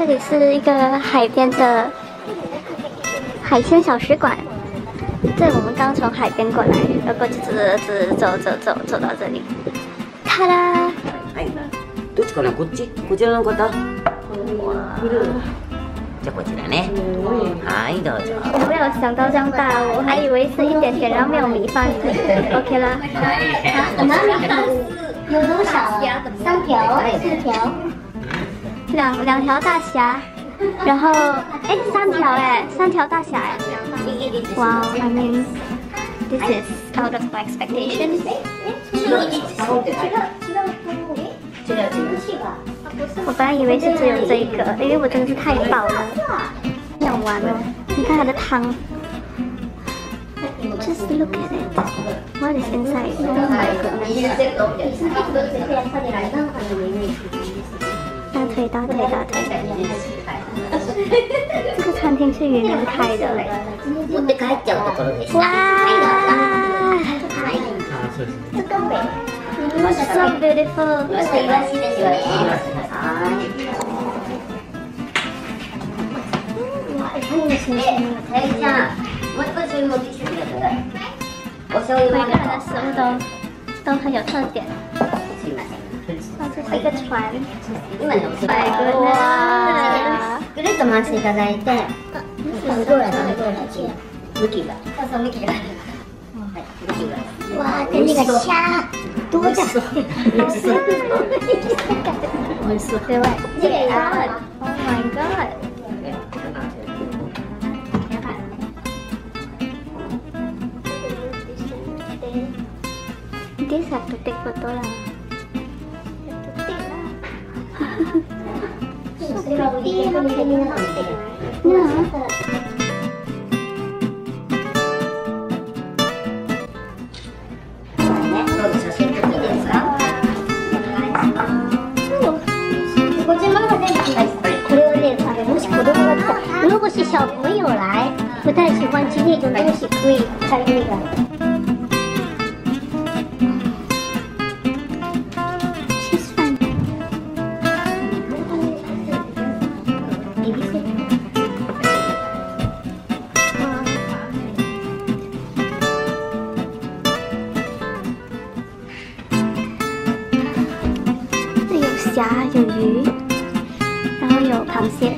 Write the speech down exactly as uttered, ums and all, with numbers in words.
这里是一个海边的海鲜小食馆。这我们刚从海边过来，然后就走走走走走到这里。ta da！ はい。どっちかな？こっち？こちらの方？じゃあこちらね。はい、どうぞ。 我没有想到这样大，我还以为是一点点，然后没有米饭。OK 啦。啊，哪米饭？有多少？三条、四条。两两条大虾，然后哎三条哎，三条大虾哎。Wow, I mean, this is out of my expectation. 我本来以为是只有这一个，因为我真的是太饱了，想完了。你看它的汤 ，Just look at it. What is inside? Oh my goodness. 大腿，大腿，大腿。这个餐厅是云南开的。哇！So beautiful. 每个人的食物都都很有特点。哦，这是一个船。哇！ ぐるっと回していただいて、向こうや向こうや向きが。そうそう向きが。哇，跟那个虾多的。 美味しそう。对吧？这个啊 ，Oh my god！ This have to take photo lah. Yeah. もし子供が来た，如果是小朋友来，不太喜欢吃那种东西，可以开那个。 cheese饭。这有虾，有鱼，然后有螃蟹。